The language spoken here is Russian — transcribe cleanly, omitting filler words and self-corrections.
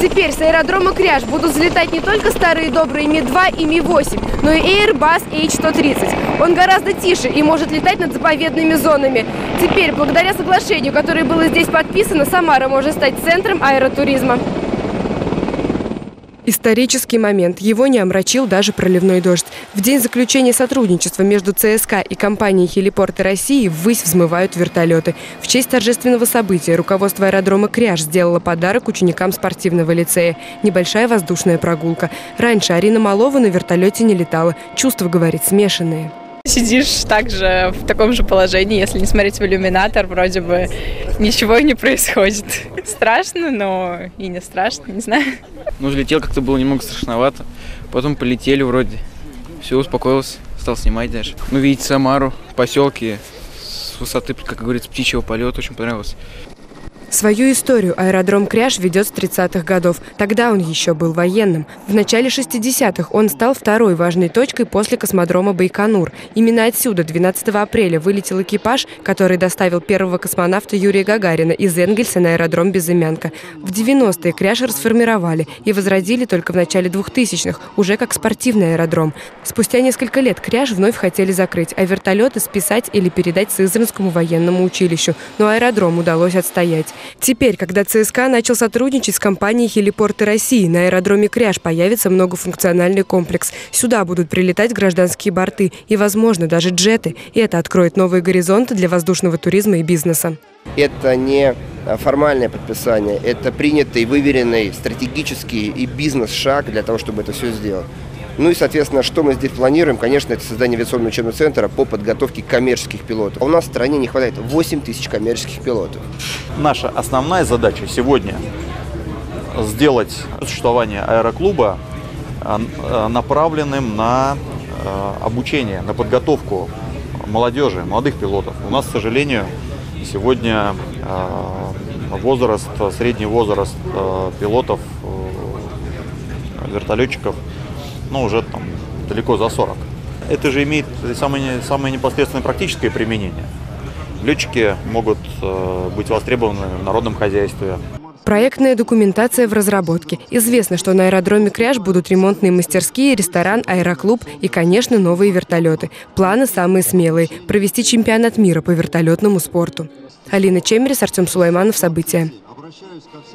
Теперь с аэродрома Кряж будут взлетать не только старые добрые Ми-2 и Ми-8, но и Airbus H130. Он гораздо тише и может летать над заповедными зонами. Теперь, благодаря соглашению, которое было здесь подписано, Самара может стать центром аэротуризма. Исторический момент. Его не омрачил даже проливной дождь. В день заключения сотрудничества между ЦСКА и компанией «Хелипорты России» ввысь взмывают вертолеты. В честь торжественного события руководство аэродрома Кряж сделало подарок ученикам спортивного лицея. Небольшая воздушная прогулка. Раньше Арина Малова на вертолете не летала. Чувства, говорит, смешанные. Сидишь также в таком же положении, если не смотреть в иллюминатор, вроде бы ничего и не происходит. Страшно, но и не страшно, не знаю. Ну, взлетел, как-то было немного страшновато. Потом полетели вроде. Все, успокоился, стал снимать даже. Ну, видеть Самару, поселки с высоты, как говорится, птичьего полета, очень понравилось. Свою историю аэродром Кряж ведет с 30-х годов. Тогда он еще был военным. В начале 60-х он стал второй важной точкой после космодрома Байконур. Именно отсюда 12 апреля вылетел экипаж, который доставил первого космонавта Юрия Гагарина из Энгельса на аэродром Безымянка. В 90-е Кряж расформировали и возродили только в начале 2000-х, уже как спортивный аэродром. Спустя несколько лет Кряж вновь хотели закрыть, а вертолеты списать или передать Сызранскому военному училищу. Но аэродром удалось отстоять. Теперь, когда ЦСКА начал сотрудничать с компанией «Хелипорты России», на аэродроме Кряж появится многофункциональный комплекс. Сюда будут прилетать гражданские борты и, возможно, даже джеты. И это откроет новые горизонты для воздушного туризма и бизнеса. Это не формальное подписание, это принятый, выверенный стратегический и бизнес-шаг для того, чтобы это все сделать. Ну и, соответственно, что мы здесь планируем? Конечно, это создание авиационного учебного центра по подготовке коммерческих пилотов. А у нас в стране не хватает 8 тысяч коммерческих пилотов. Наша основная задача сегодня сделать существование аэроклуба направленным на обучение, на подготовку молодежи, молодых пилотов. У нас, к сожалению, сегодня средний возраст пилотов, вертолетчиков, уже там далеко за 40. Это же имеет самое непосредственное практическое применение. Летчики могут быть востребованы в народном хозяйстве. Проектная документация в разработке. Известно, что на аэродроме Кряж будут ремонтные мастерские, ресторан, аэроклуб и, конечно, новые вертолеты. Планы самые смелые – провести чемпионат мира по вертолетному спорту. Алина Чемерис, Артем Сулайманов. События.